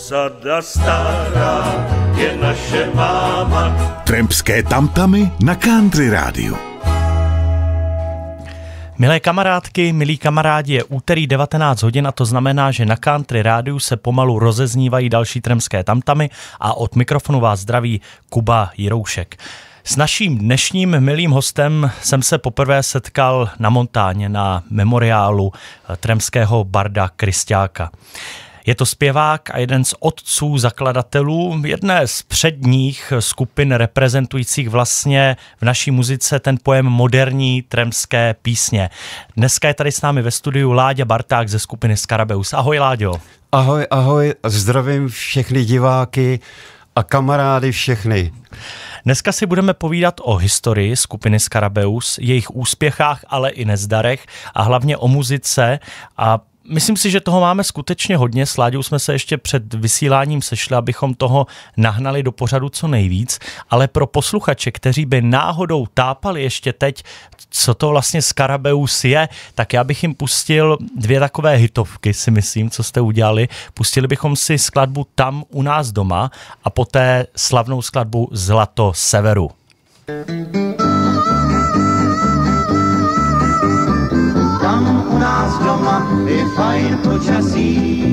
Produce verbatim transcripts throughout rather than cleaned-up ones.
Osada stará je naše máma. Trampské tamtamy na Country rádiu. Milé kamarádky, milí kamarádi, je úterý devatenáct hodin a to znamená, že na Country rádiu se pomalu rozeznívají další trampské tamtamy a od mikrofonu vás zdraví Kuba Jiroušek. S naším dnešním milým hostem jsem se poprvé setkal na Montáně na memoriálu trampského barda Kristiáka. Je to zpěvák a jeden z otců zakladatelů jedné z předních skupin reprezentujících vlastně v naší muzice ten pojem moderní trampské písně. Dneska je tady s námi ve studiu Láďa Barták ze skupiny Skarabeus. Ahoj Láďo. Ahoj, ahoj, zdravím všechny diváky a kamarády všechny. Dneska si budeme povídat o historii skupiny Skarabeus, jejich úspěchách, ale i nezdarech a hlavně o muzice a myslím si, že toho máme skutečně hodně. S Láďou jsme se ještě před vysíláním sešli, abychom toho nahnali do pořadu co nejvíc, ale pro posluchače, kteří by náhodou tápali ještě teď, co to vlastně Skarabeus je, tak já bych jim pustil dvě takové hitovky, si myslím, co jste udělali. Pustili bychom si skladbu Tam u nás doma a poté slavnou skladbu Zlato severu. Tam u nás doma je fajn počasí.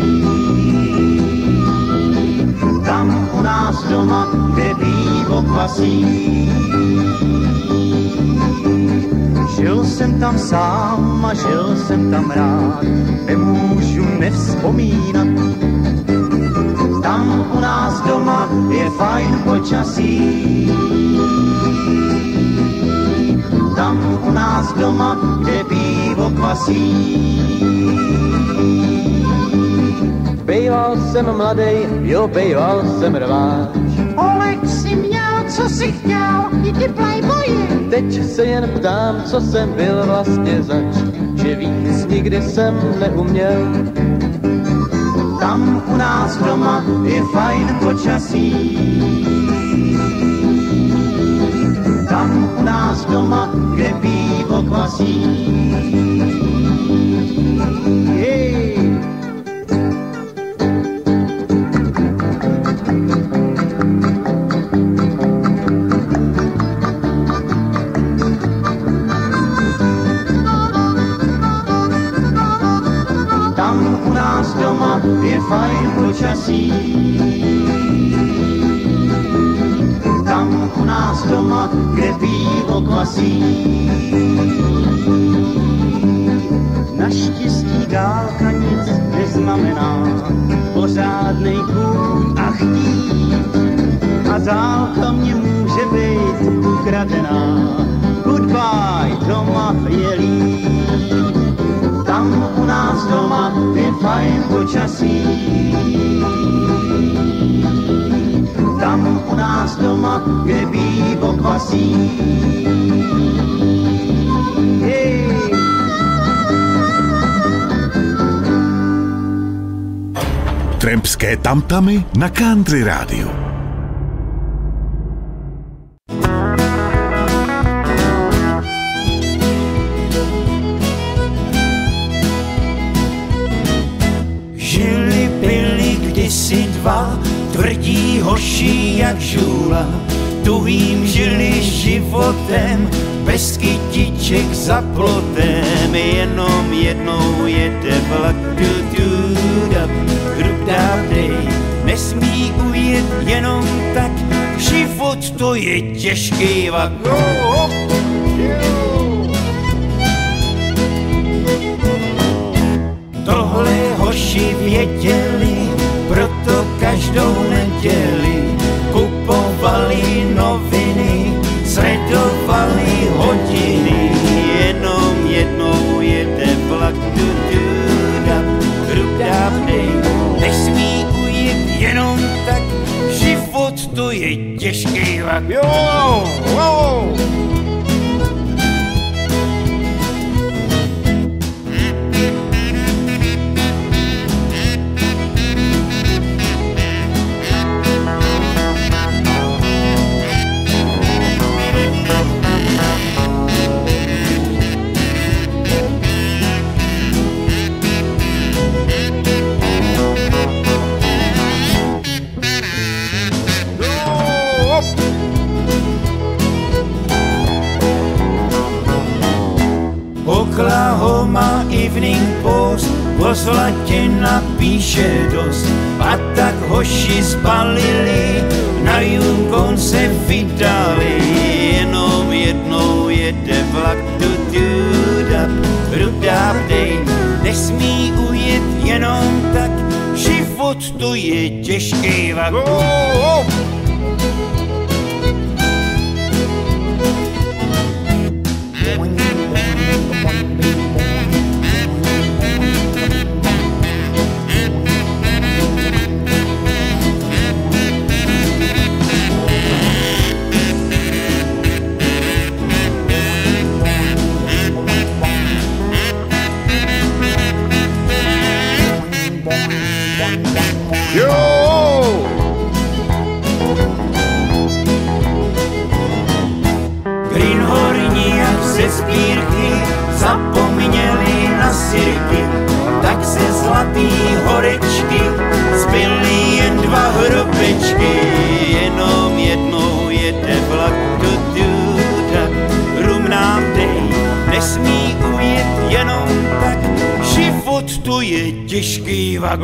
Tam u nás doma, kde pivo kvasí. Žil jsem tam sám a žil jsem tam rád, nemůžu nevzpomínat. Tam u nás doma je fajn počasí. Tam u nás doma, kde pivo kvasí. Bejval jsem mladej, jo, bejval jsem rváč. Olek si měl, co si chtěl, i ty playboye. Teď se jen ptám, co jsem byl vlastně zač, že víc nikdy jsem neuměl. Tam u nás doma je fajn počasí. Tam u nás doma, kde pivo kvasí. Jej. Tam u nás doma je fajn počasí. Tam u nás doma, kde pivo kvasí. Naštěstí dálka nic neznamená, pořádnej kůň a chtít. A dálka mě může být ukradená, goodbye, doma je líp. Tam u nás doma je fajn počasí. Tam u nás doma, kde pivo kvasí. Jej. Trampské tamtamy na Country rádiu. Žili byli kdysi dva tvrdí hoši jak žůla, tuhým žili životem, bez kytiček za plotem. Jenom jednou jede vlak, du du dab, hrub dab dej, nesmí ujet jenom tak, život to je těžký vlak. Tohle hoši věděli, proto každou neděli kupovali noviny, sledovali hodiny. Jenom jednou jede vlak, du du dab, hrub dab dej, nesmí ujet jenom tak, život to je těžký vlak. Jo, wow. Slatina píše dost a tak hoši spalili, na Yukon se vydali, jenom jednou jede vlak do dudap, rudap dej, nesmí ujet jenom tak, život to je těžký vlak. Oh, oh. Zapomněli na sirky, tak se zlatý horečky zbyly jen dva hrobečky, jenom jednou jede vlak do duda, rum nám dej, nesmí ujet jenom tak, život to je těžký vlak.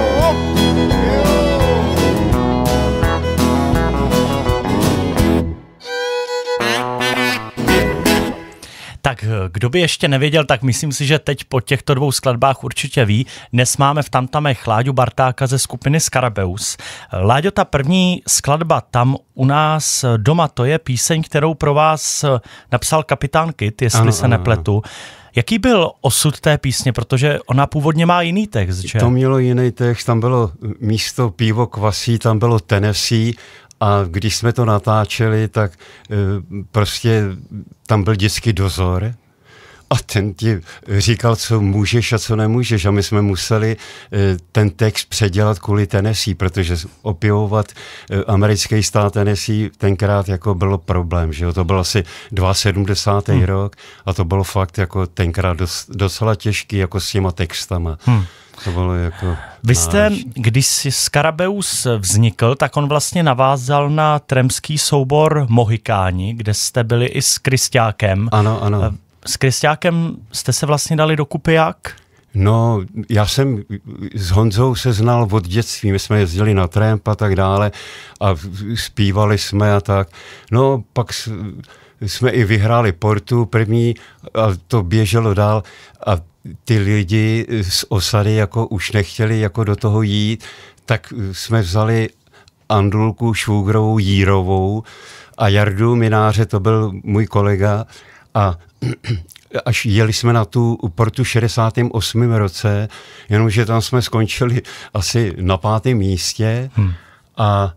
Tak kdo by ještě nevěděl, tak myslím si, že teď po těchto dvou skladbách určitě ví. Dnes máme v Tamtamech Láďu Bartáka ze skupiny Skarabeus. Láďo, ta první skladba Tam u nás doma, to je píseň, kterou pro vás napsal kapitán Kit, jestli ano, se ano, nepletu. Ano. Jaký byl osud té písně, protože ona původně má jiný text, že? To mělo jiný text, tam bylo místo pivo kvasí, tam bylo Tennessee. A když jsme to natáčeli, tak e, prostě tam byl dětský dozor a ten ti říkal, co můžeš a co nemůžeš. A my jsme museli e, ten text předělat kvůli Tennessee, protože opěvovat e, americký stát Tennessee tenkrát jako bylo problém, že jo? To byl asi sedmdesátý druhý Hmm. rok a to bylo fakt jako tenkrát dos, docela těžký jako s těma textama. Hmm. To bylo jako... Vy jste, když Skarabeus vznikl, tak on vlastně navázal na tremský soubor Mohikáni, kde jste byli i s Krystiákem. Ano, ano. S Krystiákem jste se vlastně dali dokupy jak? No, já jsem s Honzou se znal od dětství, my jsme jezdili na tramp a tak dále a zpívali jsme a tak. No, pak jsme i vyhráli Portu první a to běželo dál a ty lidi z osady jako už nechtěli jako do toho jít, tak jsme vzali Andulku Švůgrovou Jírovou a Jardu Mináře, to byl můj kolega a až jeli jsme na tu Portu v šedesátém osmém roce, jenomže tam jsme skončili asi na pátém místě hmm. a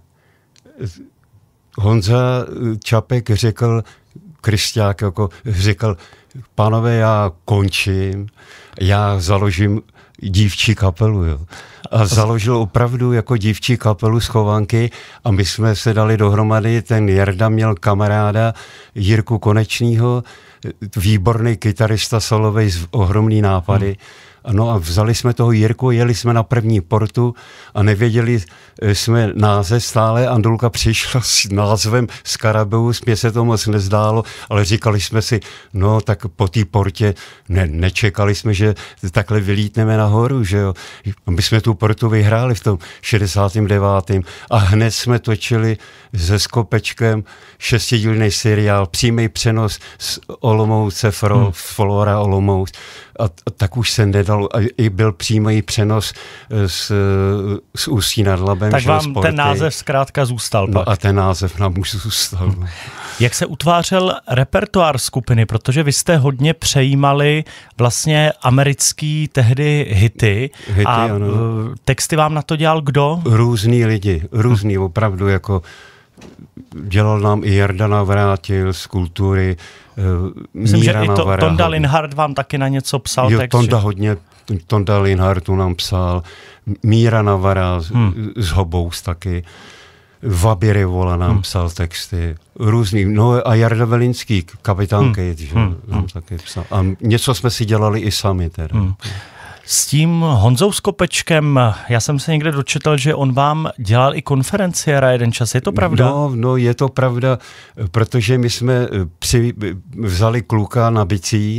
Honza Čapek řekl, Krystiák jako řekl, pánové, já končím, já založím dívčí kapelu, jo. A založil opravdu jako dívčí kapelu z Chovanky a my jsme se dali dohromady, ten Jarda měl kamaráda Jirku Konečnýho, výborný kytarista solovej z ohromný nápady. Hmm. No a vzali jsme toho Jirku, jeli jsme na první Portu a nevěděli jsme název stále. Andulka přišla s názvem Skarabeus, mě se to moc nezdálo, ale říkali jsme si, no tak po té Portě ne, nečekali jsme, že takhle vylítneme nahoru, že jo. My jsme tu Portu vyhráli v tom šedesátém devátém a hned jsme točili se Skopečkem šestidílný seriál, přímý přenos z Olomouce, Fro, hmm. Flora Olomouc. A, a tak už se nedal, a i byl přímý přenos z, z Ústí nad Labem. Tak vám ten název zkrátka zůstal pak. No a ten název nám už zůstal. No. Jak se utvářel repertoár skupiny, protože vy jste hodně přejímali vlastně americký tehdy hity, hity a ano. Texty vám na to dělal kdo? Různý lidi, různý hm. opravdu, jako dělal nám i Jarda Navrátil z Kultury, Myslím, Míra že i to, Navara, Tonda Linhart vám taky na něco psal jo, text. Tonda že? hodně, Tonda Linhartu nám psal, Míra Navara hmm. z Hobous taky, Vaby Rivola nám hmm. psal texty, různý, no a Jarda Velinský, kapitán hmm. Kate, že hmm. nám taky psal. A něco jsme si dělali i sami teda. Hmm. S tím Honzou Skopečkem, já jsem se někde dočetl, že on vám dělal i konferenciéra jeden čas, je to pravda? No, no je to pravda, protože my jsme při, vzali kluka na bicí,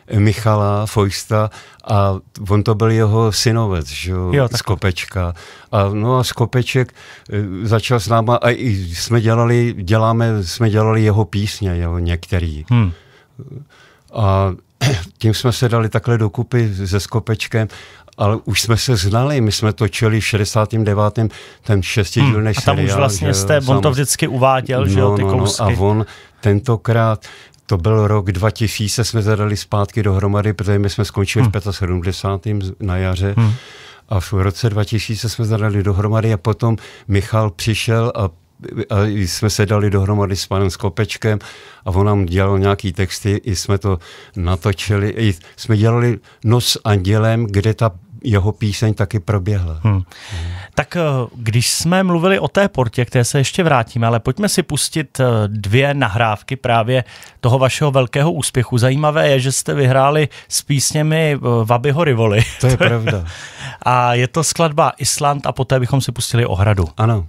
Michala Fojsta a on to byl jeho synovec, že jo, z Kopečka. A no a z Kopeček začal s náma a i jsme dělali, děláme, jsme dělali jeho písně, jeho některý. Hmm. A tím jsme se dali takhle dokupy se Skopečkem, ale už jsme se znali, my jsme točili v šedesátém devátém ten šestidílný hmm. seriál. A tam už vlastně jste, on to vždycky uváděl, no, že jo, ty no, kousky. No, a on tentokrát, to byl rok dva tisíce, jsme zadali zpátky dohromady, protože my jsme skončili hmm. v sedmdesátém pátém na jaře hmm. a v roce dva tisíce jsme zadali dohromady a potom Michal přišel a a jsme se dali dohromady s panem Skopečkem a on nám dělal nějaký texty, i jsme to natočili, i jsme dělali Noc s andělem, kde ta jeho píseň taky proběhla. Hmm. Hmm. Tak když jsme mluvili o té portě, které se ještě vrátíme, ale pojďme si pustit dvě nahrávky právě toho vašeho velkého úspěchu. Zajímavé je, že jste vyhráli s písněmi Wabyho Rivoli. To je pravda. A je to skladba Island a poté bychom si pustili Ohradu. Ano.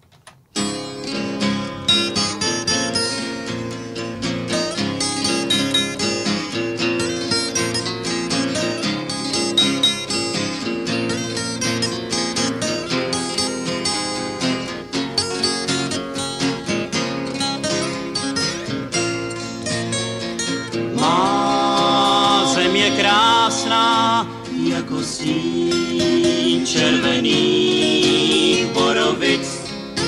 Jako stín červených borovic.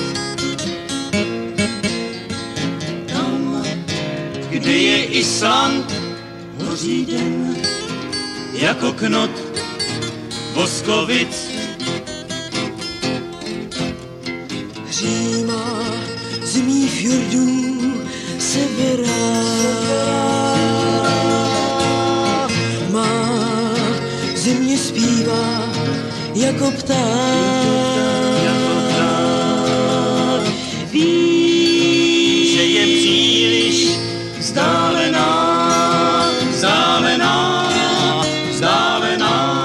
Tam, kde je Island, hoří den jako knot voskovic. Hřímá zimí fjordů severa. Země zpívá jako pták, jako pták. Ví, že je příliš vzdálená, vzdálená, vzdálená.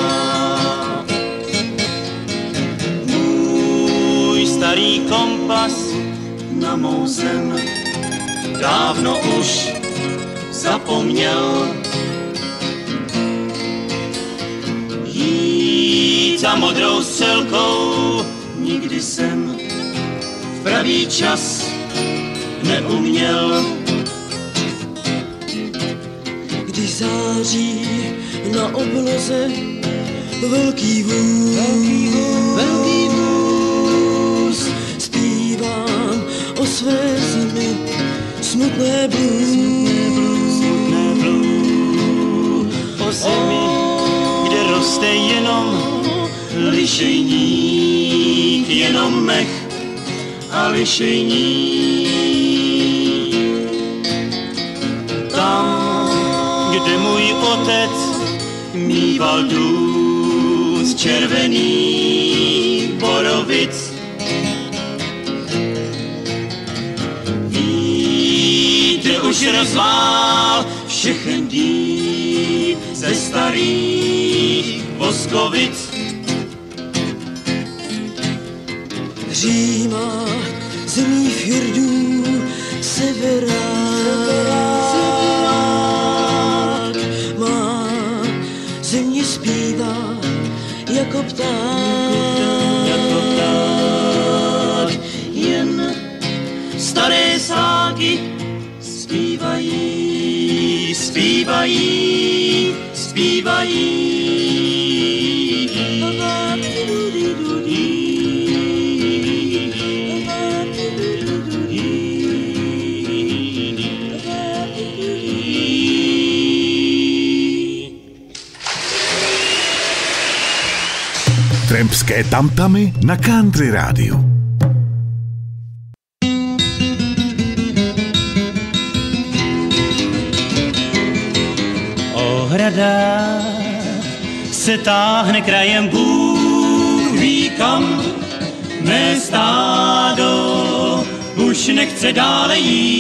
Můj starý kompas na mou zem dávno už zapomněl. Za modrou střelkou nikdy jsem v pravý čas neuměl. Když září na obloze velký vůz, velký vůz, zpívám o své zemi smutné blues, smutné blues, o zemi, kde roste jenom lišejník, jenom mech a lišejník. Tam, kde můj otec mýval důz červených borovic. Vítr už rozvál všechen dým ze starých voskovic. Hřímá zemí fjordů severa. Má země zpívá jako pták, jako pták. Jen staré ságy zpívají, zpívají, zpívají. Trempské tamtamy na Country rádiu. Ohrada se táhne krajem, Bůh ví kam, mé stádo už nechce dále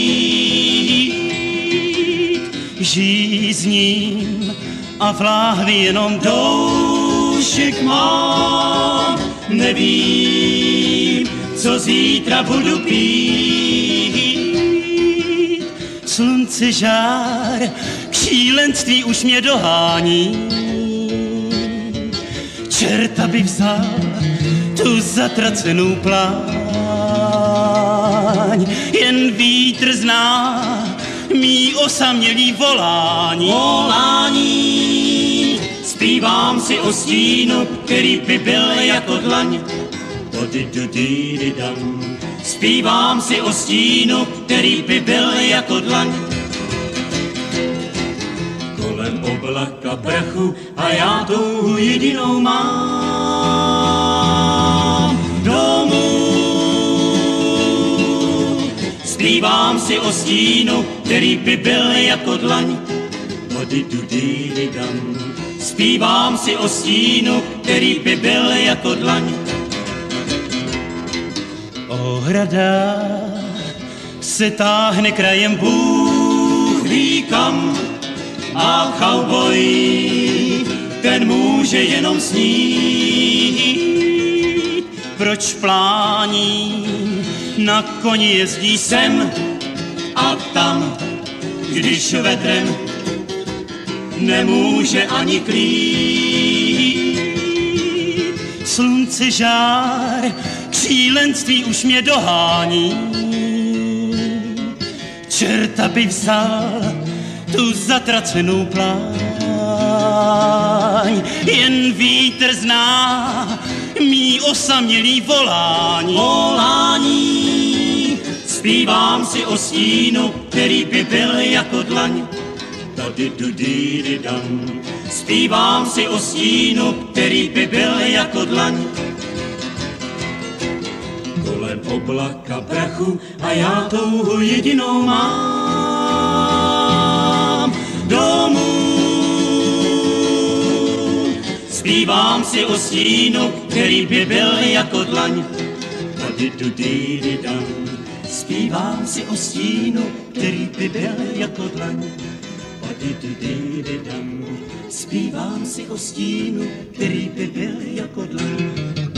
jít. Žízním a v láhvi jenom doušek mám, nevím, co zítra budu pít. Slunce žár, kši šílenství už mě dohání. Čerta by vzal tu zatracenou pláň, jen vítr zná mý osamělý volání. Volání, zpívám si o stínu, který by byl jako dlaň. Zpívám si o stínu, který by byl jako dlaň. Kolem oblaka prachu a já touhu jedinou mám domů. Zpívám si o stínu, který by byl jako dlaň. Zpívám si o stínu, který by byl jako dlaň. Ohrada se táhne krajem, Bůh ví kam, a cowboy, ten může jenom snít. Proč plání na koni jezdí sem a tam, když vetrem nemůže ani klít. Slunce žár, šílenství už mě dohání. Čerta by vzal tu zatracenou pláň, jen vítr zná mý osamělý volání. Volání, zpívám si o stínu, který by byl jako dlaň. Zpívám si o stínu, který by byl jako dlaň. Kolem oblaka prachu a já touhu jedinou mám domů. Zpívám si o stínu, který by byl jako dlaň. Zpívám si o stínu, který by byl jako dlaň. Zpívám si o stínu, který by byl jako dlaň.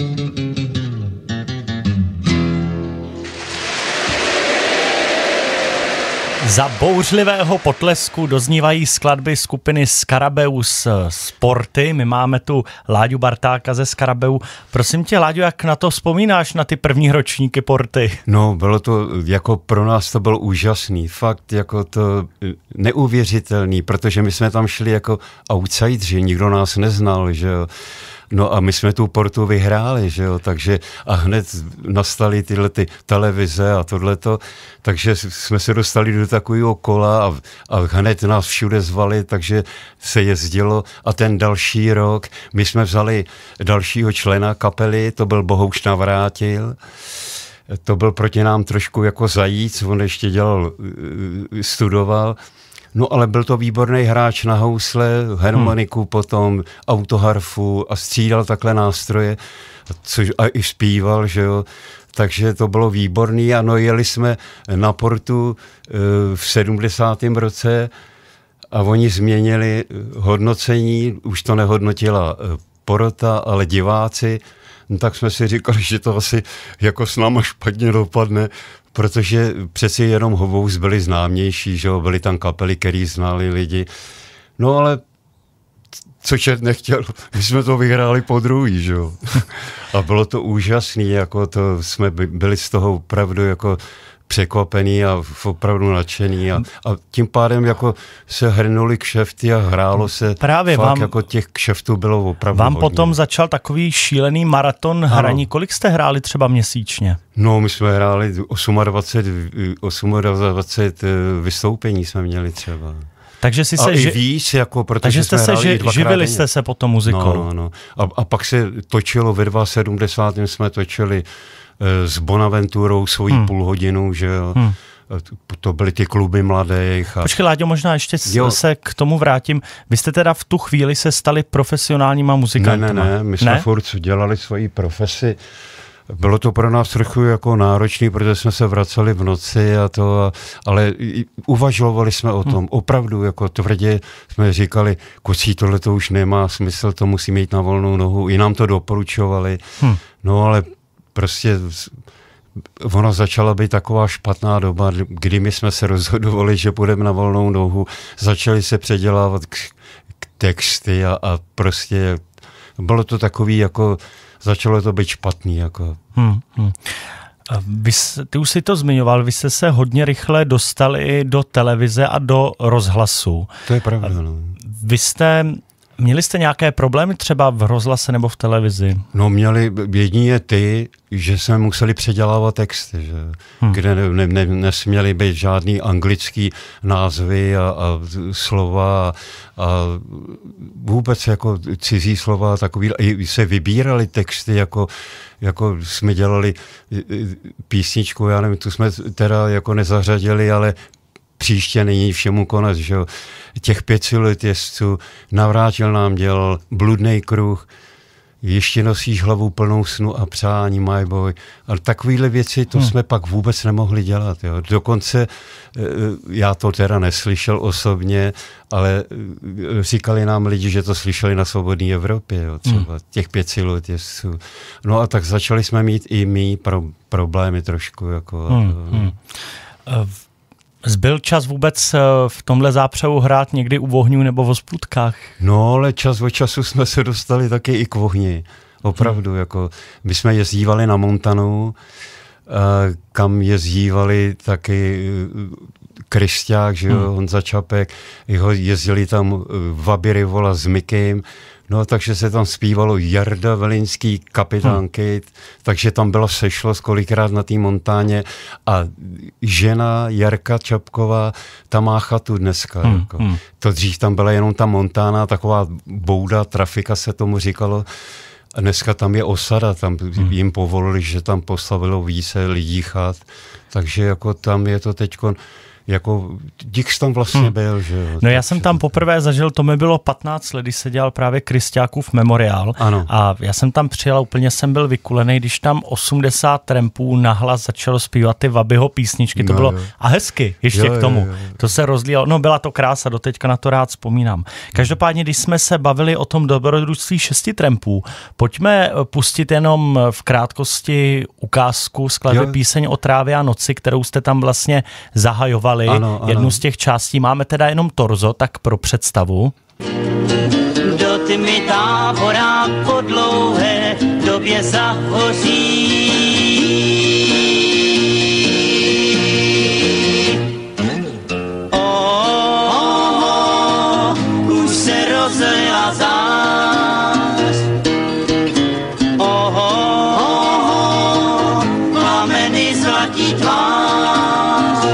Za bouřlivého potlesku doznívají skladby skupiny Skarabeus Sporty. My máme tu Láďu Bartáka ze Skarabeu. Prosím tě, Láďo, jak na to vzpomínáš, na ty první ročníky Porty? No, bylo to, jako pro nás to bylo úžasný, fakt jako to neuvěřitelný, protože my jsme tam šli jako outsideri, nikdo nás neznal, že jo. No a my jsme tu Portu vyhráli, že jo, takže a hned nastaly tyhle ty televize a tohleto, takže jsme se dostali do takového kola a, a hned nás všude zvali, takže se jezdilo a ten další rok my jsme vzali dalšího člena kapely, to byl Bohouš Navrátil. To byl proti nám trošku jako zajíc, on ještě dělal, studoval. No ale byl to výborný hráč na housle, harmoniku hmm. potom, autoharfu a střídal takhle nástroje, což a i zpíval, že jo. Takže to bylo výborný. Ano, jeli jsme na Portu v sedmdesátém roce a oni změnili hodnocení, už to nehodnotila porota, ale diváci. No, tak jsme si říkali, že to asi jako s náma špatně dopadne, protože přeci jenom Hovous byli známější, že jo, byly tam kapely, který znali lidi. No ale co čert nechtěl, my jsme to vyhráli po druhý, že jo. A bylo to úžasný, jako to jsme byli z toho opravdu jako překvapený a opravdu nadšený a, a tím pádem jako se hrnuli kšefty a hrálo se. Právě fakt vám, jako těch kšeftů bylo opravdu Vám hodně. Potom začal takový šílený maraton hraní. Kolik jste hráli třeba měsíčně? No, my jsme hráli dvacet osm, dvacet vystoupení jsme měli třeba. Takže si a se i ži... víc, jako, protože Takže jste jsme se ži... živili jste se potom muzikou. No, no, no. A, a pak se točilo ve sedmdesátém jsme točili s Bonaventurou svojí hmm. půl hodinu, že jo. Hmm. To byly ty kluby mladých. A... Počkej, Láďo, možná ještě jo. se k tomu vrátím. Vy jste teda v tu chvíli se stali profesionálníma muzikanty? Ne, ne, ne, my jsme ne? furt dělali svoji profesi. Bylo to pro nás trochu jako náročný, protože jsme se vraceli v noci a to, a, ale uvažovali jsme o tom. Hmm. Opravdu jako tvrdě jsme říkali, kocí, tohle to už nemá smysl, to musí mít na volnou nohu. I nám to doporučovali. Hmm. No ale prostě ono začala být taková špatná doba, kdy my jsme se rozhodovali, že půjdeme na volnou nohu, začaly se předělávat k, k texty a, a prostě bylo to takový, jako začalo to být špatný. Jako. Hmm, hmm. Vy, ty už si to zmiňoval, vy jste se hodně rychle dostali do televize a do rozhlasu. To je pravda, no. Vy jste, měli jste nějaké problémy třeba v rozhlase nebo v televizi? No měli jedině ty, že jsme museli předělávat texty, že? Hmm. Kde ne, ne, ne, nesměly být žádný anglický názvy a, a slova a, a vůbec jako cizí slova takový, i se vybírali texty, jako, jako jsme dělali písničku, já nevím, tu jsme teda jako nezařadili, ale příště není všemu konec, že jo. Těch pět siluet jezdců, Navrátil nám dělal, Bludnej kruh, Ještě nosíš hlavu plnou snu a přání, my boy. Ale takovýhle věci, to hmm. jsme pak vůbec nemohli dělat. Jo. Dokonce, já to teda neslyšel osobně, ale říkali nám lidi, že to slyšeli na Svobodné Evropě, jo, třeba hmm. těch pět siluet jezdců. No a tak začali jsme mít i my pro, problémy trošku. Jako, hmm. Hmm. Uh, Zbyl čas vůbec v tomhle zápřehu hrát někdy u ohňů nebo v hospůdkách? No, ale čas od času jsme se dostali taky i k ohni. Opravdu, hmm. jako my jsme jezdívali na Montanu, kam jezdívali taky Kryšťák, že jo, hmm. Honza Čapek, jeho jezdili tam Vaby Rivola s Mikim, no takže se tam zpívalo Jarda Velinský, Kapitán hmm. Kate, takže tam bylo sešlo kolikrát na té Montáně a žena Jarka Čapková, ta má chatu dneska. Hmm. Jako. Hmm. To dřív tam byla jenom ta Montána, taková bouda, trafika se tomu říkalo. A dneska tam je osada, tam hmm. jim povolili, že tam postavilo více lidí chat, takže jako tam je to teďko, jako Dix tam vlastně hmm. byl, že jo. No já jsem tam poprvé zažil, to mi bylo patnáct let, když se dělal právě Kryšťákův memoriál. Ano. A já jsem tam přijel a úplně jsem byl vykulený, když tam osmdesát trampů nahlas začalo zpívat ty Vabyho písničky, to no, bylo jo. a hezky ještě jo, k tomu. Jo, jo, jo. To se rozlíjalo, no byla to krása, doteďka na to rád vzpomínám. Každopádně, když jsme se bavili o tom dobrodružství šesti trampů, pojďme pustit jenom v krátkosti ukázku skladby Píseň o trávě a noci, kterou jste tam vlastně zahajovali. Ano, ano. Jednu z těch částí. Máme teda jenom torzo, tak pro představu. Do tmy tábora po dlouhé době zahoří. Oh, oh, už se rozlila zář. Oh, oh, plameny zlatí tvář.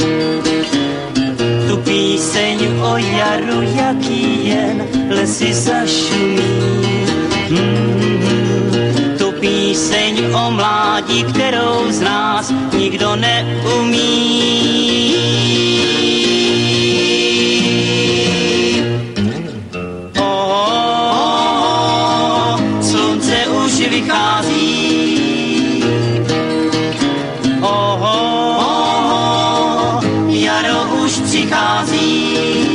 Tu píseň o jaru, jaký jen lesy zašumí. Mm, tu píseň o mládí, kterou z nás nikdo neumí. Oh, oh, slunce už vychází. Oh, oh, jaro už přichází.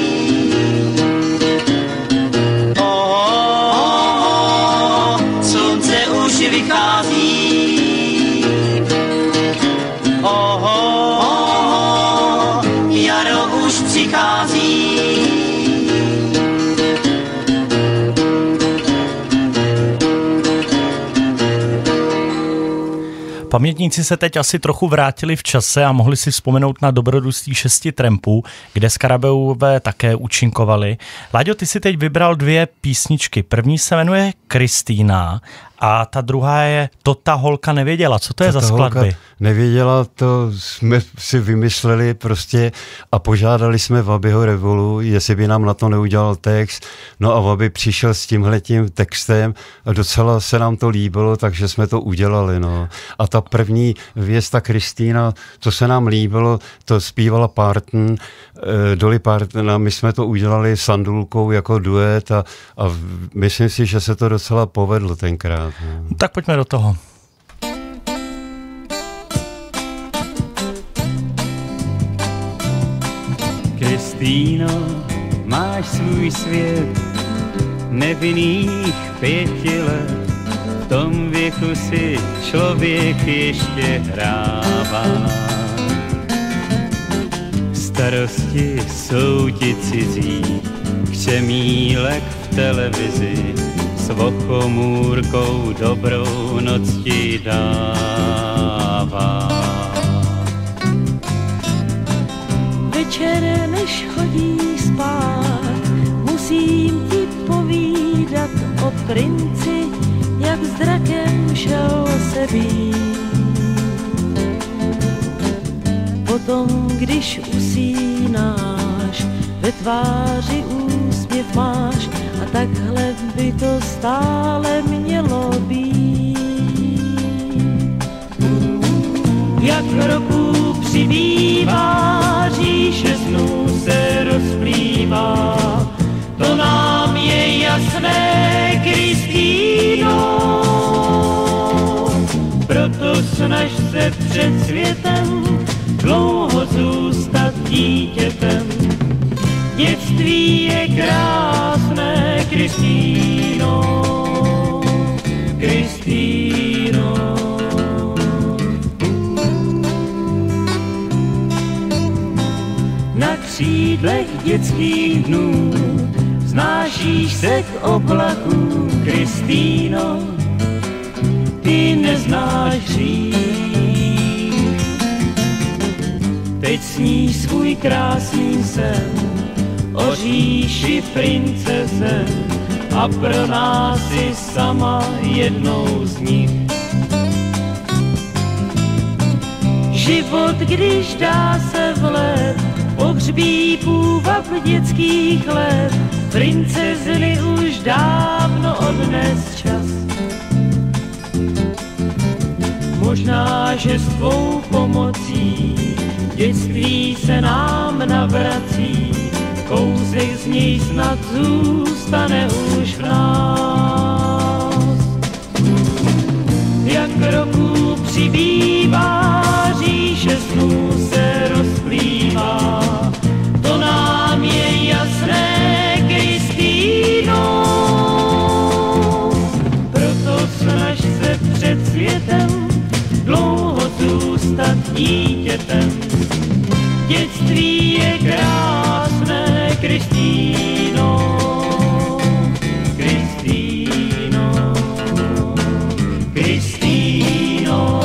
Pamětníci se teď asi trochu vrátili v čase a mohli si vzpomenout na dobrodružství šesti trampů, kde Skarabeové také účinkovali. Láďo, ty si teď vybral dvě písničky. První se jmenuje Kristýna a ta druhá je To ta holka nevěděla. Co to je to za skladby? Nevěděla, to jsme si vymysleli prostě a požádali jsme Vabyho Rivolu, jestli by nám na to neudělal text. No a Vaby přišel s tímhletím textem a docela se nám to líbilo, takže jsme to udělali. No. A ta první věc, ta Kristýna, to se nám líbilo, to zpívala Parton, e, Dolly Parton a my jsme to udělali s Andulkou jako duet a, a myslím si, že se to docela povedlo tenkrát. No. Tak pojďme do toho. Kristýno, máš svůj svět nevinných pěti let. v tom věku si člověk ještě hrává. Starosti jsou ti cizí, křemílek v televizi, s vochomůrkou dobrou noc ti dává. Večer, než chodí spát, musím ti povídat o princi, jak s drakem šel se být. Potom, když usínáš, ve tváři úsměv máš a takhle by to stále mělo být. Jak roku přibývá, říše snů se rozplývá, to nám je jasné, Kristýno. Proto snaž se před světem dlouho zůstat dítětem. Dětství je krásné, Kristýno, Kristýno. Na křídlech dětských dnů vznášíš se k oblaku, Kristýno, ty neznáš hřích. Teď sníš svůj krásný sen o říši princeze a pro nás si sama jednou z nich. Život, když dá se vlet, pohřbí půvab dětských let, princezny už dávno odnes čas. Možná, že s tvou pomocí dětství se nám navrací, kousek z něj snad zůstane už v nás. Jak roku přibývá, říše snů se rozplývá, to nám je jasné, Kristýno. Proto snaž se před světem dlouho zůstat dítětem. Dětství je krásné, Kristýno, Kristýno, Kristýno.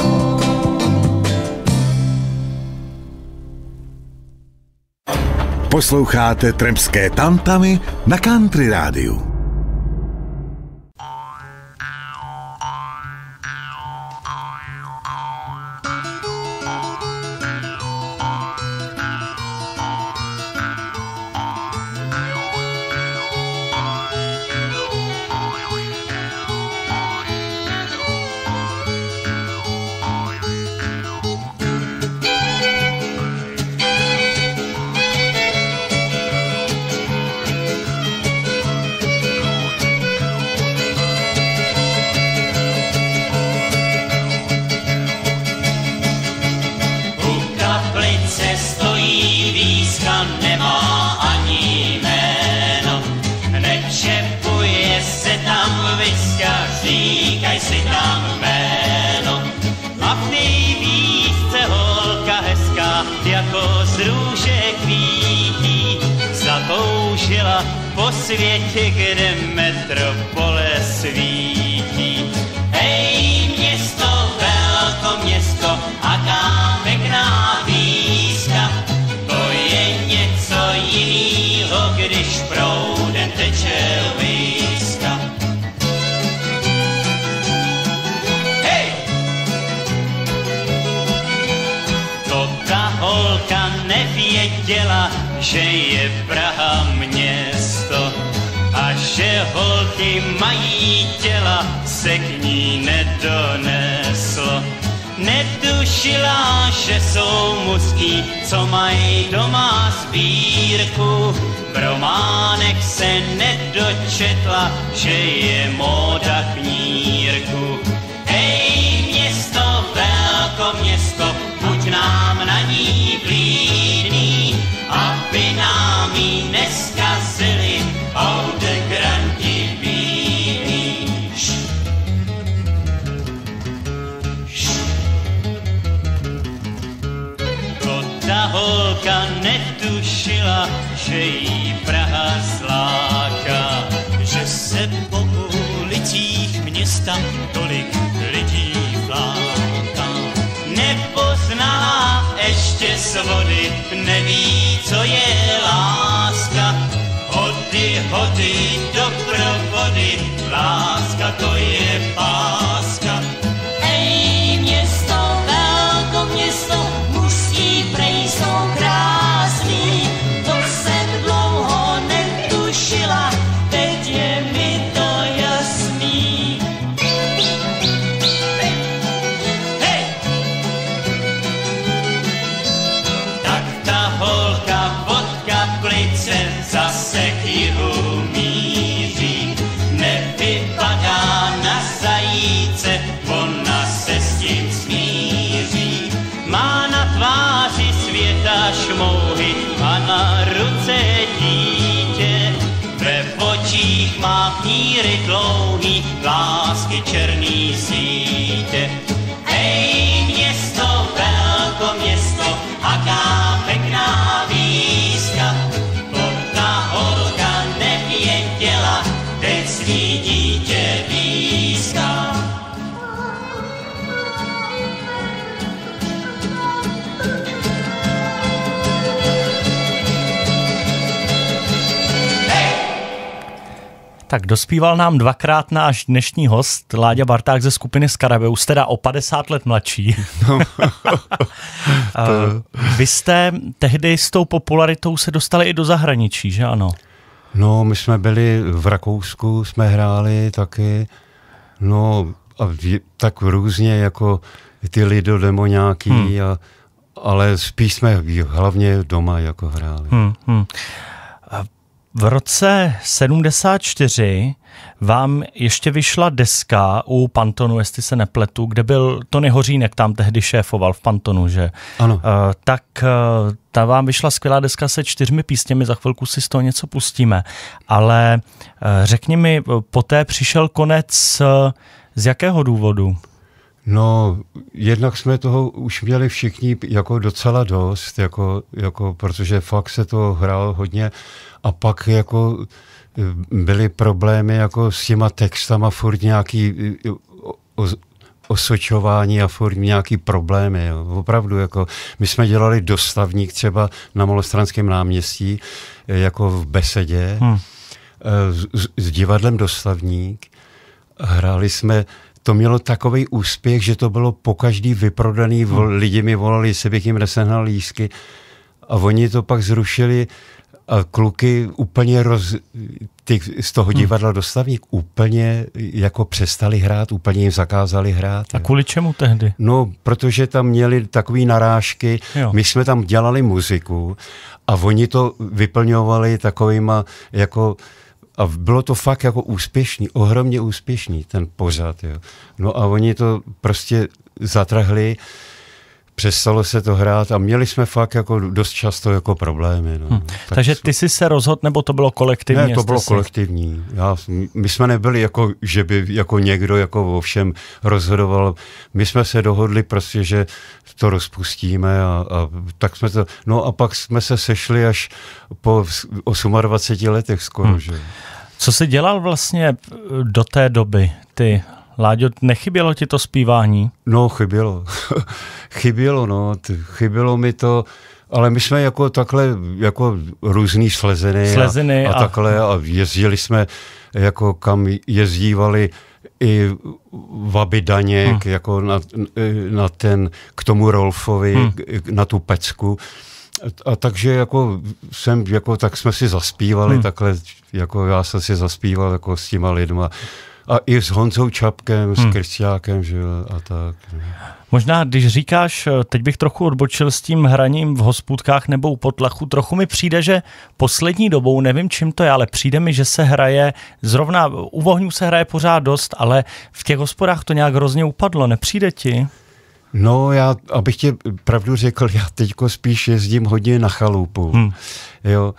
Posloucháte Tremské tamtamy na Country Rádiu. Říkaj si tam jméno a v nejvíce holka hezká, jako z růže kvítí, zatoužila po světě, kde metropole svítí. Hej, město, velko město, aká pěkná píska, to je něco jinýho, když proudem teče líska. Holka nevěděla, že je Praha město a že holky mají těla, se k ní nedoneslo. Netušila, že jsou mužský, co mají doma sbírku. V románech se nedočetla, že je móda knírku. Hej, město, velko město, buď nám na ní vlídný, aby nám ji neskazili autogranti bílí. holka netušila, že jí Praha zláká, že se po ulicích města tolik lidí vláká. Nepoznala ještě svody, neví, co je láska. Hody, hody, doprovody, láska to je páska. Ej, město, velko město, musí prej jsou krásný. To jsem dlouho netušila, teď je mi to jasný. Hej! Tak ta holka od kaplice zase k jihu míří. Nevypadá na zajíce, ona se s tím smíří. Má na tváři světa šmouhy a na ruce dítě. Ve očích má píry dlouhý, lásky černý sítě. Hej, město, velko město, aká pekná výzka. To ta holka nevěděla, teď svý dítě výzka. Tak dospíval nám dvakrát náš dnešní host, Láďa Barták ze skupiny Skarabeus, teda o padesát let mladší. No. Vy jste tehdy s tou popularitou se dostali i do zahraničí, že ano? No, my jsme byli v Rakousku, jsme hráli taky, no a v, tak různě jako ty Lido Demoňáky, hmm. a, ale spíš jsme hlavně doma jako hráli. Hmm, hmm. V roce sedmdesát čtyři vám ještě vyšla deska u Pantonu, jestli se nepletu, kde byl Tony Hořínek, tam tehdy šéfoval v Pantonu, že? Ano. Uh, tak uh, ta vám vyšla skvělá deska se čtyřmi písněmi, za chvilku si z toho něco pustíme. Ale uh, řekni mi, poté přišel konec, uh, z jakého důvodu? No, jednak jsme toho už měli všichni jako docela dost, jako, jako, protože fakt se to hrálo hodně a pak jako byly problémy jako s těma textama, furt nějaký o, osočování a furt nějaký problémy. Jo. Opravdu, jako my jsme dělali Dostavník třeba na Malostranském náměstí, jako v Besedě, hmm. s, s divadlem Dostavník. Hráli jsme, to mělo takový úspěch, že to bylo pokaždý vyprodaný, hmm. lidi mi volali, jestli bych jim nesehnal lístky a oni to pak zrušili a kluky úplně roz, ty, z toho divadla Dostavník úplně jako přestali hrát, úplně jim zakázali hrát. A kvůli čemu tehdy? No, protože tam měli takový narážky, jo. My jsme tam dělali muziku a oni to vyplňovali takovýma jako a bylo to fakt jako úspěšný, ohromně úspěšný ten pořad. Jo. No a oni to prostě zatrhli, přestalo se to hrát a měli jsme fakt jako dost často jako problémy. No. Hmm. Tak Takže ty jsi se rozhodl, nebo to bylo kolektivní? Ne, to bylo si... kolektivní. Já, my jsme nebyli jako, že by jako někdo jako o všem rozhodoval. My jsme se dohodli prostě, že to rozpustíme a, a tak jsme to, no a pak jsme se sešli až po dvaceti osmi letech skoro, hmm. že. Co jsi dělal vlastně do té doby, ty? Láďo, nechybělo ti to zpívání? No, chybělo. chybělo, no. Chybělo mi to, ale my jsme jako takhle, jako různý sleziny, sleziny a, a, a takhle a jezdili jsme, jako kam jezdívali i Vaby Daněk, hmm. jako na, na ten, k tomu Rolfovi, hmm. na tu pecku. A takže jako jsem, jako tak jsme si zaspívali hmm. takhle, jako já jsem si zaspíval jako s těma lidma. A i s Honzou Čapkem, s hmm. Krystiákem, že a tak. Možná, když říkáš, teď bych trochu odbočil s tím hraním v hospůdkách nebo u potlachu, trochu mi přijde, že poslední dobou, nevím čím to je, ale přijde mi, že se hraje, zrovna u Vohňů se hraje pořád dost, ale v těch hospodách to nějak hrozně upadlo, nepřijde ti? No, já, abych tě pravdu řekl, já teďko spíš jezdím hodně na chalupu, hmm. jo,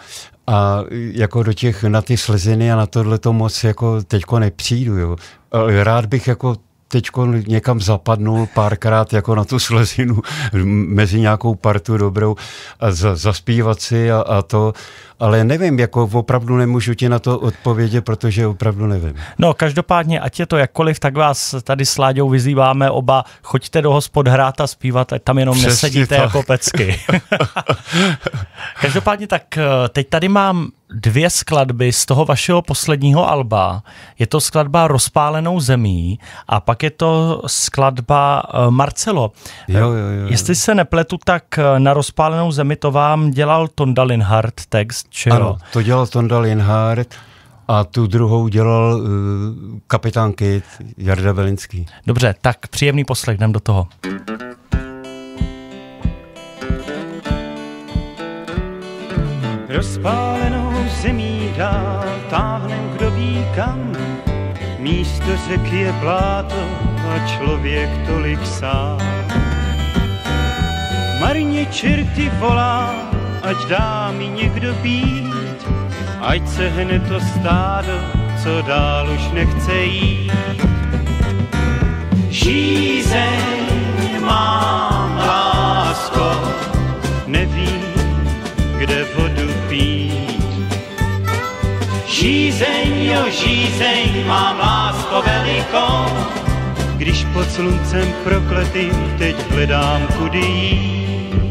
a jako do těch, na ty sleziny a na tohleto moc jako teďko nepřijdu, jo. Ale rád bych jako teďko někam zapadnul párkrát jako na tu slezinu mezi nějakou partu dobrou a za, zaspívat si a, a to, ale nevím, jako opravdu nemůžu ti na to odpovědět, protože opravdu nevím. No, každopádně, ať je to jakkoliv, tak vás tady s Láďou vyzýváme oba, choďte do hospod hrát a zpívat, ať tam jenom Přesně nesedíte tak. jako pecky. Každopádně tak, teď tady mám dvě skladby z toho vašeho posledního alba. Je to skladba Rozpálenou zemí a pak je to skladba Marcelo. Jo, jo, jo. Jestli se nepletu, tak na Rozpálenou zemi to vám dělal Tonda Linhart text, či Ano, to dělal Tonda Linhart a tu druhou dělal uh, kapitán Kid, Jarda Belinský. Dobře, tak příjemný poslech, jdem do toho. Rozpálenou zemí dál táhnem kdo ví kam, místo řeky je bláto a člověk tolik sám. Marně čerty volá, ať dá mi někdo být, ať se hne to stádo, co dál už nechce jít. Žízeň mám, lásko, nevím, kde vodu pít. Žízeň, jo, žízeň, mám lásko velikou, když pod sluncem prokletým teď hledám kudy jít.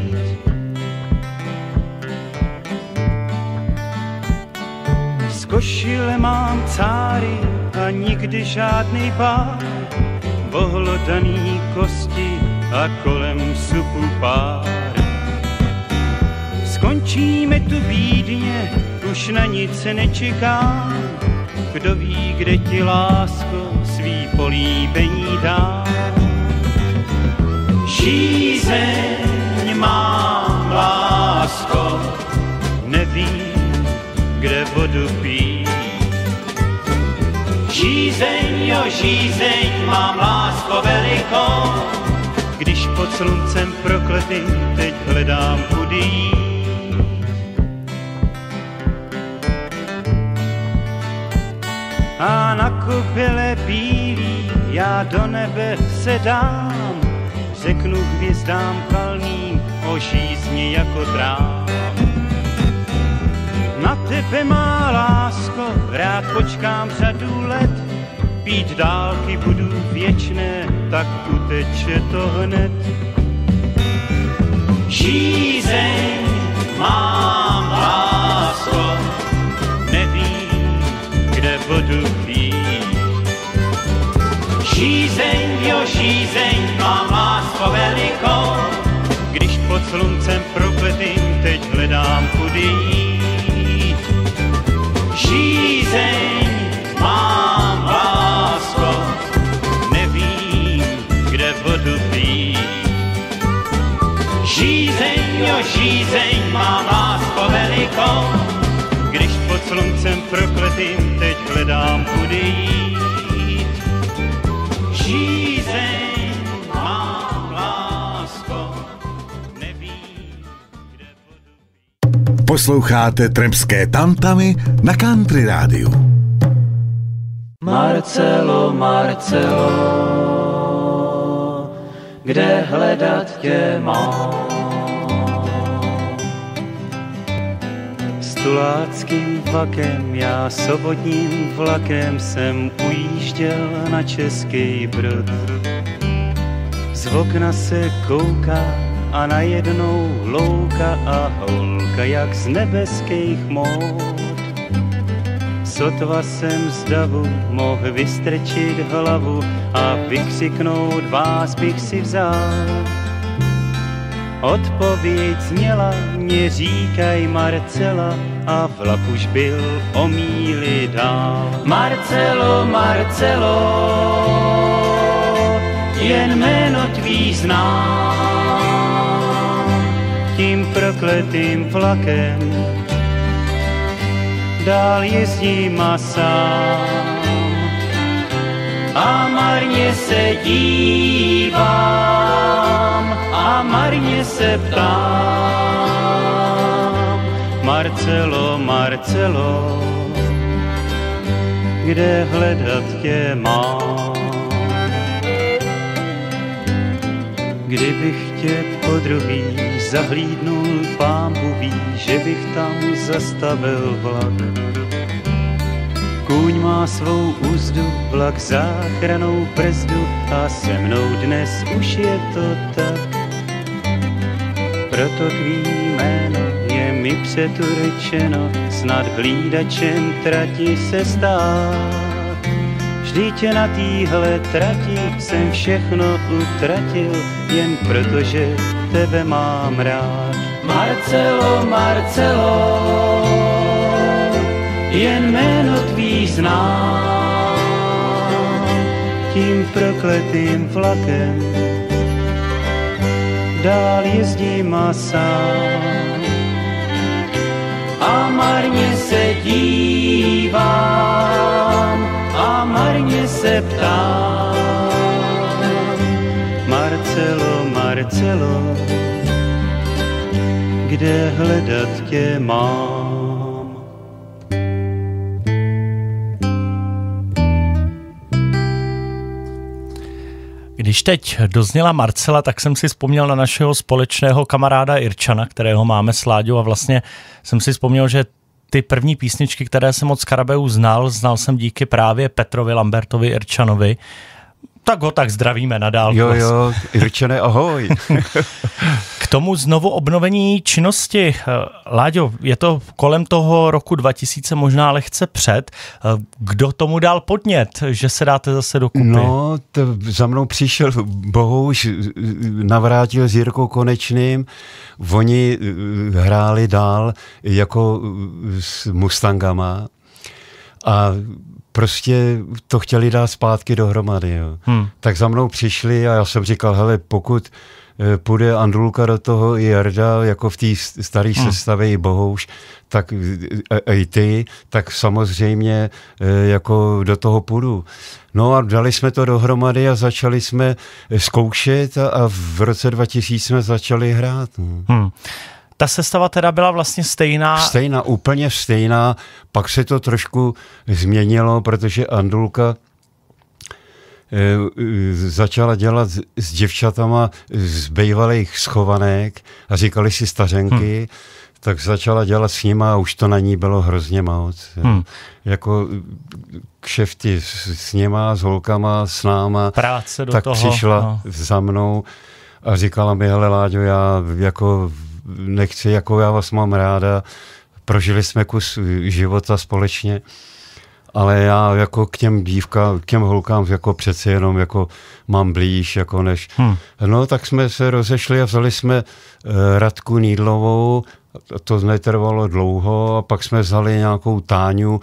Z košile mám cáry a nikdy žádný pár, vohlodaný kosti a kolem supu pár. Skončíme tu bídně, už na nic se nečeká, kdo ví, kde ti, lásko, svý políbení dá. Žízeň mám, lásko, nevím, kde vodu pít. Žízeň, jo, žízeň, mám lásko velikou, když pod sluncem prokletým teď hledám kudy jít. A na kobyle bílý já do nebe se dám, řeknu hvězdám kalným o žízni jako trám. Na tebe, má lásko, rád počkám řadu let, pít dálky budu věčné, tak uteče to hned. Žízeň mám, lásko, nevím, kde vodu pít. Žízeň, jo, žízeň, mám lásko velikou, když pod sluncem prokletým teď hledám kudy jít. Žízeň mám, lásko, nevím, kde vodu pít. Žízeň, jo, žízeň, mám lásko velikou, když pod sluncem prokletým teď hledám kudy jít. Žízeň mám, lásko, nevím, kde vodu pít. Posloucháte Tremské tamtamy na Country Rádiu. Marcelo, Marcelo, kde hledat tě mám? Stuláckým vlakem, já sobotním vlakem jsem ujížděl na Český Brod. Z okna se kouká a najednou louka a holka jak z nebeských mód. Sotva jsem z davu mohl vystrčit hlavu a vykřiknout vás bych si vzal. Odpověď zněla, mě říkaj Marcela, a vlak už byl o míli dál. Marcelo, Marcelo, jen jméno tvý znám. Tím prokletým vlakem dál jezdím a sám. A marně se dívám, a marně se ptám. Marcelo, Marcelo, kde hledat tě mám? Kdybych tě podruhý zahlídnul, pánbu ví, že bych tam zastavil vlak. Kůň má svou úzdu, vlak záchranou brzdu a se mnou dnes už je to tak. Proto tvý jméno je mi přeturčeno, snad hlídačem trati se stát. Vždyť na týhle trati jsem všechno utratil, jen protože tebe mám rád. Marcelo, Marcelo, jen jméno tvý znám. Tím prokletým vlakem dál jezdím a sám. A marně se dívám, a marně se ptám. Marcelo, Marcelo, kde hledat tě mám? Když teď dozněla Marcela, tak jsem si vzpomněl na našeho společného kamaráda Irčana, kterého máme s Láďou, a vlastně jsem si vzpomněl, že ty první písničky, které jsem od Skarabeu znal, znal jsem díky právě Petrovi Lambertovi Irčanovi. Tak ho tak zdravíme nadál. Jo, jo, Irčane, ahoj. K tomu znovu obnovení činnosti, Láďo, je to kolem toho roku dva tisíce, možná lehce před. Kdo tomu dal podnět, že se dáte zase dokupy? No, to za mnou přišel Bohuš, navrátil s Jirkou Konečným, oni hráli dál jako s Mustangama a prostě to chtěli dát zpátky dohromady. Jo. Hmm. Tak za mnou přišli a já jsem říkal, hele, pokud půjde Andrulka do toho i Jarda, jako v té staré hmm. sestavě i Bohouš, tak i ty, tak samozřejmě jako do toho půjdu. No a dali jsme to dohromady a začali jsme zkoušet a, a v roce dva tisíce jsme začali hrát. Hmm. Ta sestava teda byla vlastně stejná? Stejná, úplně stejná. Pak se to trošku změnilo, protože Andulka e, začala dělat s, s děvčatama z bývalých schovanek a říkali si stařenky, hmm. tak začala dělat s nima a už to na ní bylo hrozně moc. Hmm. Jako kšefty s, s nima, s holkama, s náma. Práce do tak toho. Přišla no. za mnou a říkala mi, hele Láďo, já jako nechci, jako já vás mám ráda, prožili jsme kus života společně, ale já jako k těm dívkám, k těm holkám jako přece jenom jako mám blíž, jako než. Hmm. No tak jsme se rozešli a vzali jsme uh, Radku Nídlovou, to netrvalo dlouho a pak jsme vzali nějakou Táňu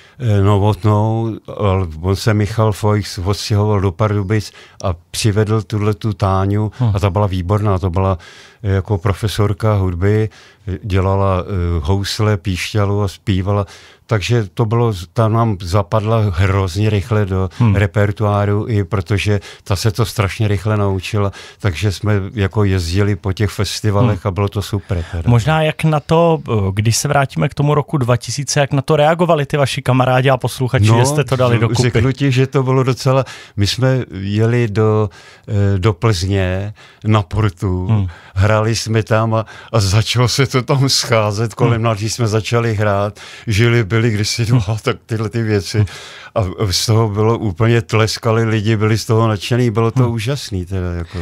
Novotnou, on se Michal Foix odstěhoval do Pardubic a přivedl tuhletu Táňu hmm. a ta byla výborná, to byla jako profesorka hudby, dělala uh, housle, píšťalu a zpívala, takže to bylo, ta nám zapadla hrozně rychle do hmm. repertoáru, i protože ta se to strašně rychle naučila, takže jsme jako jezdili po těch festivalech hmm. a bylo to super. Teda. Možná jak na to, když se vrátíme k tomu roku dva tisíce, jak na to reagovali ty vaši kamarádi a posluchači, no, že jste to dali dokupy? Řeknu ti, že to bylo docela, my jsme jeli do, do Plzně na Portu, hmm. hráli jsme tam a, a začalo se to tam scházet, kolem hmm. nás, když jsme začali hrát, žili byli když si dva, tak tyhle ty věci. A z toho bylo úplně tleskali lidi, byli z toho nadšený, bylo to hmm. úžasný. Teda, jako.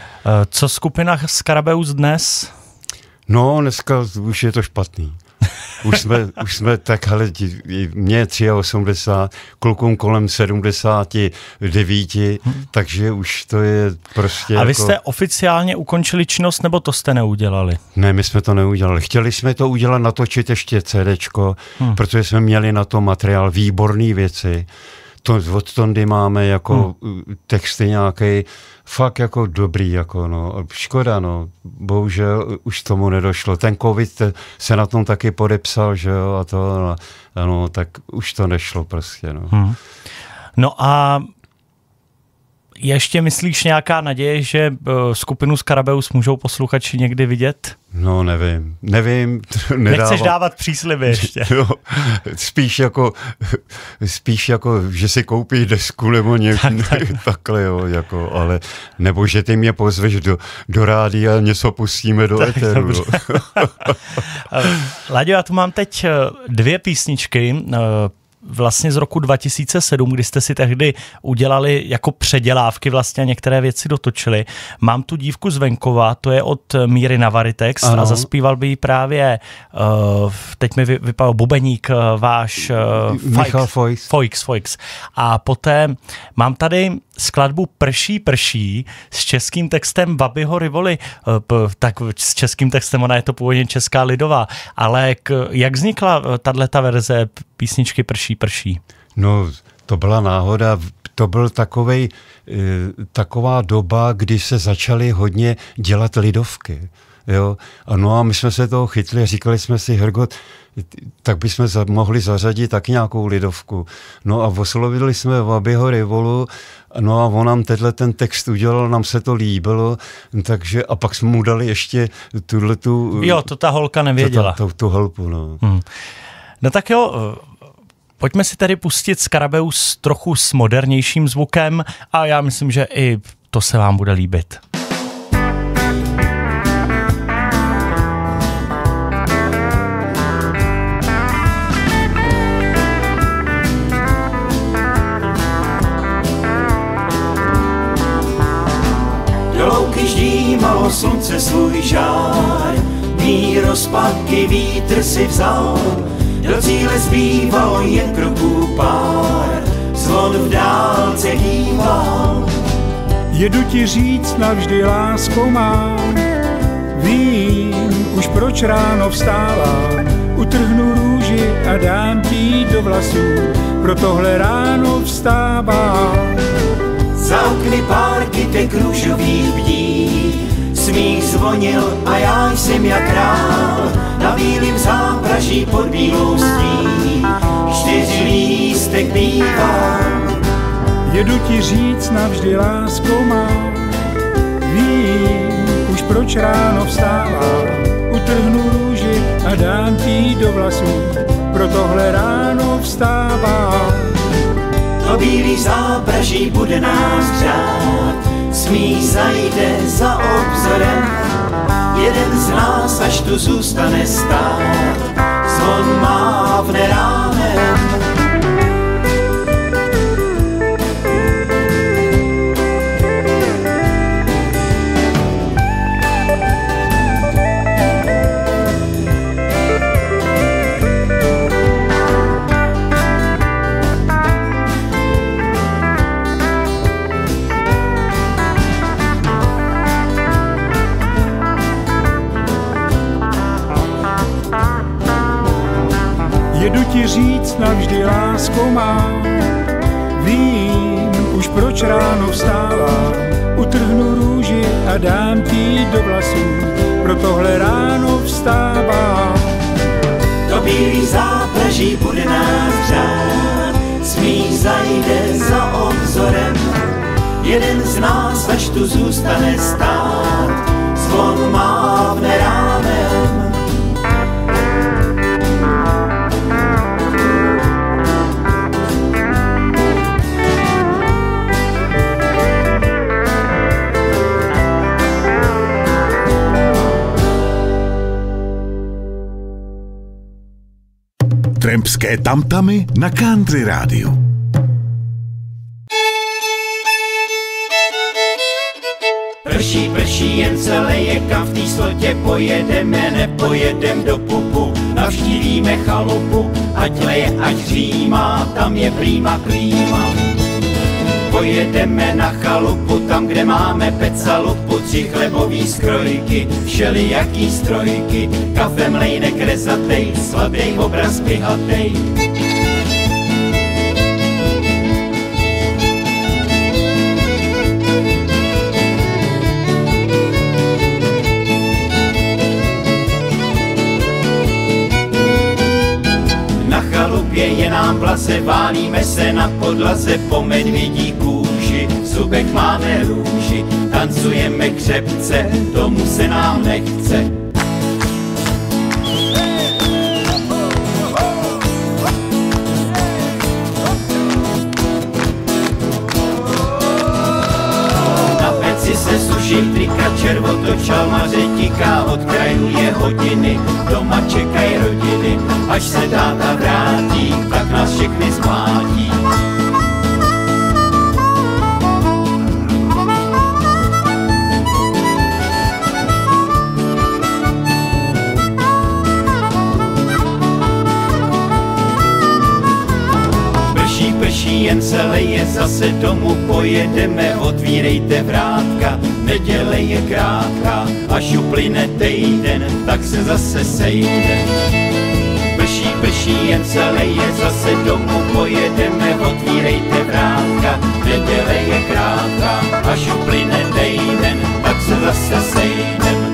Co skupina Skarabeus dnes? No, dneska už je to špatný. Už jsme, už jsme tak, hele, mě je osmdesát tři, klukům kolem sedmdesát devět, hmm. takže už to je prostě... A vy jako... jste oficiálně ukončili činnost, nebo to jste neudělali? Ne, my jsme to neudělali. Chtěli jsme to udělat, natočit ještě CDčko, hmm. protože jsme měli na to materiál, výborné věci. To od Tondy máme jako hmm. texty nějaký fakt jako dobrý, jako no. Škoda, no. Bohužel už tomu nedošlo. Ten covid se na tom taky podepsal, že jo, a to, no, ano, tak už to nešlo prostě, no. Hmm. No a ještě myslíš nějaká naděje, že skupinu Skarabeus můžou posluchači někdy vidět? No, nevím. Nevím. Nedávám. Nechceš dávat přísliby ještě. No, spíš jako, spíš jako, že si koupí desku nebo něco tak, tak. takhle, jo, jako, ale, nebo že ty mě pozveš do, do rádia a něco pustíme do éteru. Láďo, já tu mám teď dvě písničky, vlastně z roku dva tisíce sedm, kdy jste si tehdy udělali jako předělávky vlastně a některé věci dotočili. Mám tu Dívku z venkova, to je od Míry Navaritex a zaspíval by jí právě, uh, teď mi vypadal bubeník, uh, váš uh, Michal Foix. Foix, Foix. A poté mám tady skladbu Prší, prší s českým textem Babiho Rivoli, uh, tak s českým textem, ona je to původně česká lidová, ale k, jak vznikla tato verze písničky Prší, prší? No, to byla náhoda, to byl takovej, taková doba, kdy se začaly hodně dělat lidovky. Jo? A no a my jsme se toho chytli a říkali jsme si, Hergot, tak bychom za, mohli zařadit tak nějakou lidovku. No a oslovili jsme Babiho Rivolu, no a on nám tenhle ten text udělal, nám se to líbilo, takže a pak jsme mu dali ještě tuhletu... Jo, to ta holka nevěděla. To, to, tu holpu, no. Hmm. No tak jo, pojďme si tedy pustit Skarabeus trochu s modernějším zvukem a já myslím, že i to se vám bude líbit. Do louky ždímalo slunce svůj žár, mý rozpaky vítr si vzal, do cíle zbývalo jen kroků pár, zvon v dálce díval. Jedu ti říct navždy, lásko mám, vím už proč ráno vstávám, utrhnu růži a dám ti do vlasů, pro tohle ráno vstávám. Za okny pár kytek růžových bdí, smích zvonil a já jsem jak král, na bílým zápraží pod bílou stí, čtyři lístek bývám. Jedu ti říct navždy, lásko má, vím už proč ráno vstávám, utrhnu růži a dám ti do vlasů, pro tohle ráno vstávám. To bílý zápraží bude nás řád, smích zajde za obzorem, jeden z nás, až tu zůstane stát, zvon mávne ránem. Jedu ti říct navždy, lásko má, vím už proč ráno vstávám, utrhnu růži a dám ti do vlasů, pro tohle ráno vstávám. To bílý zápraží bude nás řád, smích zajde za obzorem, jeden z nás, až tu zůstane stát, zvon mávne ránem. Trampské tamtamy na Country rádiu. Prší, prší, jen se leje, kam v té slotě pojedeme, nepojedem do pupu, navštívíme chalupu, ať leje, ať hřímá, tam je prýma klíma. Pojedeme na chalupu, tam, kde máme pecalupu, tři chlebový skrojky, všelijaký strojky, kafe mlejnek rezatej, sladej obraz pihatej. Na chalupě je nám place, válíme se na podlaze po medvědí kůži, zubech máme růži, tancujeme křepce, domů se nám nechce. Se suší trika, červoto, čalmaře tiká, od krajů je hodiny, doma čekají rodiny, až se táta vrátí, tak nás všechny zmlátí. Prší, jen se leje, zase domů pojedeme, otvírejte vrátka, neděle je krátká, až uplyne týden, tak se zase sejde. Prší, prší, jen se leje, zase domů pojedeme, otvírejte vrátka, neděle je krátká, až uplyne týden, tak se zase sejdem.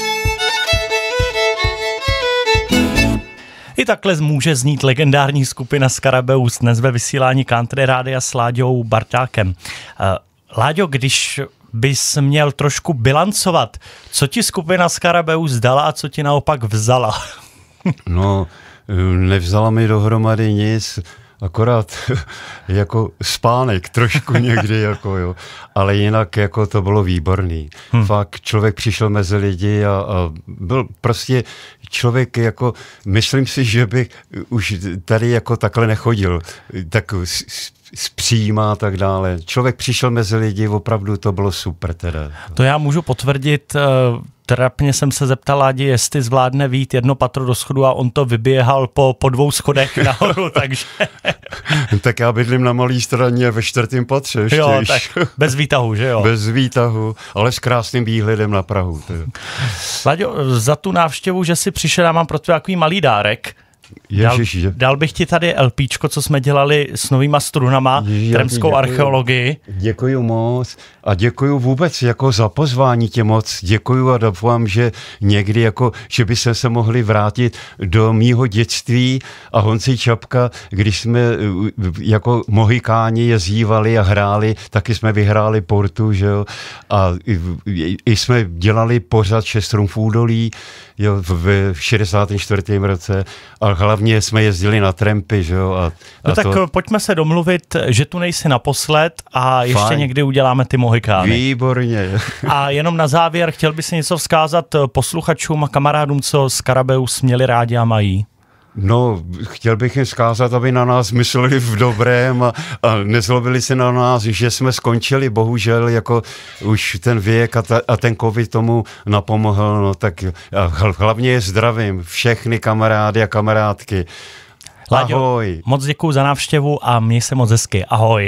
I takhle může znít legendární skupina Skarabeus dnes ve vysílání Country Rádia s Láďou Bartákem. Uh, Láďo, když bys měl trošku bilancovat, co ti skupina Skarabeus dala a co ti naopak vzala? No, nevzala mi dohromady nic, akorát jako spánek trošku někdy, jako jo. Ale jinak jako to bylo výborný. Hmm. Fakt člověk přišel mezi lidi a, a byl prostě člověk jako, myslím si, že bych už tady jako takhle nechodil, tak zpříjmá a tak dále. Člověk přišel mezi lidi, opravdu to bylo super teda. To já můžu potvrdit, trapně jsem se zeptal Ládi, jestli zvládne vyjít jedno patro do schodu a on to vyběhal po, po dvou schodech nahoru, takže... Tak já bydlím na malý straně ve čtvrtém patře ještě. Jo, tak bez výtahu, že jo? Bez výtahu, ale s krásným výhledem na Prahu. Láďo, za tu návštěvu, že jsi přišel, já mám pro tebe takový malý dárek. Ježiš, dal, dal bych ti tady LPčko, co jsme dělali s novýma strunama, tremskou archeologii. Děkuju moc a děkuju vůbec jako za pozvání tě moc. Děkuju a doufám, že někdy jako, že by se se mohli vrátit do mýho dětství a Honci Čapka, když jsme jako mohikáni jezdívali a hráli, taky jsme vyhráli Portu, že jo, a i, i jsme dělali pořad Šestrum v údolí, jo, v šedesátém čtvrtém roce a hlavně jsme jezdili na trampy, že jo. A, a no tak to... pojďme se domluvit, že tu nejsi naposled a ještě Fajn. někdy uděláme ty mohikány. Výborně. A jenom na závěr, chtěl by si něco vzkázat posluchačům a kamarádům, co Skarabeus měli rádi a mají? No, chtěl bych jim vzkázat, aby na nás mysleli v dobrém a, a nezlobili se na nás, že jsme skončili, bohužel, jako už ten věk a, ta, a ten covid tomu napomohl, no tak hlavně je zdravím všechny kamarády a kamarádky. Láďo, ahoj. Moc děkuju za návštěvu a měj se moc hezky. Ahoj.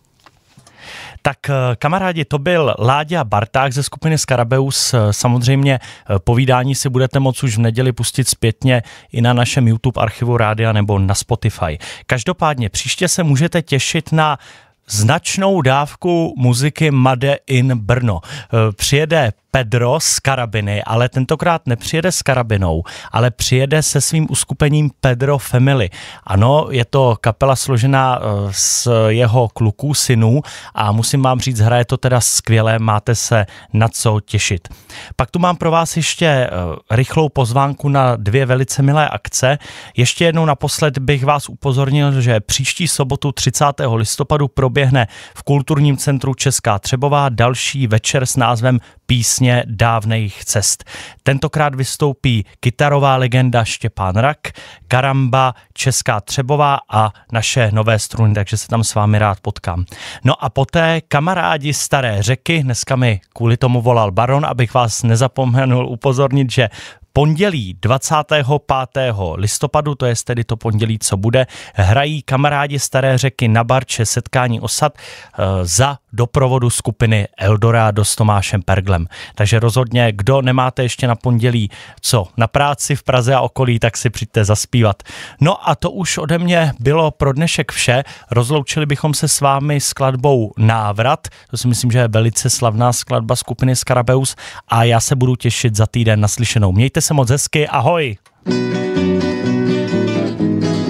Tak kamarádi, to byl Láďa Barták ze skupiny Skarabeus. Samozřejmě povídání si budete moct už v neděli pustit zpětně i na našem YouTube archivu rádia nebo na Spotify. Každopádně příště se můžete těšit na značnou dávku muziky Made in Brno. Přijede Pedro z Karabiny, ale tentokrát nepřijede s Karabinou, ale přijede se svým uskupením Pedro Family. Ano, je to kapela složená z jeho kluků, synů a musím vám říct, hraje to teda skvěle, máte se na co těšit. Pak tu mám pro vás ještě rychlou pozvánku na dvě velice milé akce. Ještě jednou naposled bych vás upozornil, že příští sobotu třicátého listopadu proběhne v Kulturním centru Česká Třebová další večer s názvem Písně dávných cest. Tentokrát vystoupí kytarová legenda Štěpán Rak, Karamba, Česká Třebová a naše nové struny, takže se tam s vámi rád potkám. No a poté kamarádi Staré Řeky, dneska mi kvůli tomu volal Baron, abych vás nezapomněl upozornit, že pondělí dvacátého pátého listopadu, to je tedy to pondělí, co bude, hrají kamarádi Staré Řeky na barče Setkání osad e, za doprovodu skupiny Eldorado s Tomášem Perglem. Takže rozhodně, kdo nemáte ještě na pondělí co na práci v Praze a okolí, tak si přijďte zaspívat. No a to už ode mě bylo pro dnešek vše. Rozloučili bychom se s vámi skladbou Návrat. To si myslím, že je velice slavná skladba skupiny Skarabeus a já se budu těšit za týden naslyšenou. Mějte se moc hezky, ahoj!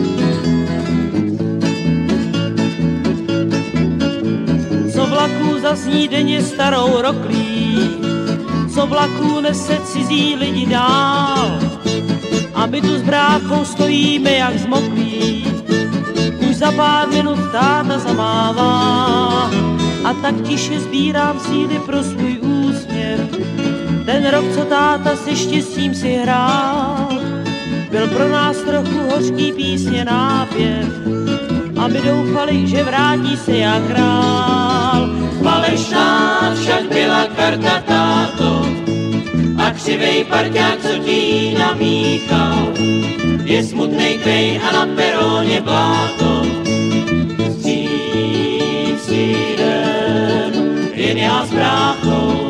Co vlaku za vlastní denně starou roklí, co vlaků nese cizí lidi dál. A my tu s bráchou stojíme jak zmoklí, už za pár minut táta zamává. A tak tiše sbírám síly pro svůj úsměv. Ten rok, co táta se štěstím si hrál, byl pro nás trochu hořký písně nápěv. A my doufali, že vrátí se jak král. Falešná však byla karta, táto, a křivej parťák, co ti namíchal. Je smutnej tvej a na peroně bláto. Vstříc jdem, jen já s bráchou.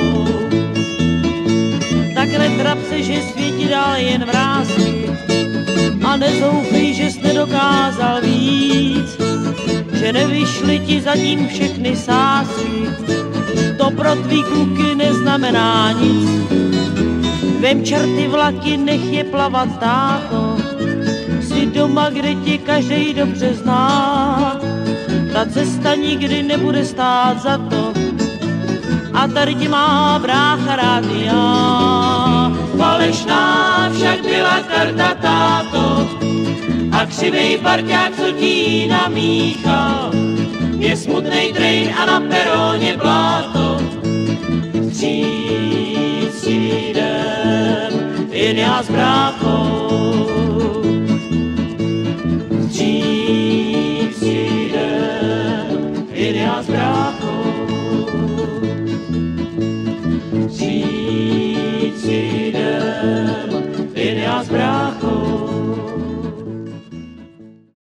Tak netrap se, že světí dál jen vrásky, a nezoufej, že jsi nedokázal víc, že nevyšly ti zatím všechny sásky. To pro tvý kluky neznamená nic. Vem čerty vlaky, nech je plavat, táto. Jsi doma, kde tě každej dobře zná. Ta cesta nikdy nebude stát za to. A tady tě má brácha rád i já. Falešná však byla karta, táto, a křivej parťák, co ti namíchal. Je smutnej train a na peroně bláto. Vstříc jdem, jen já s bráchou.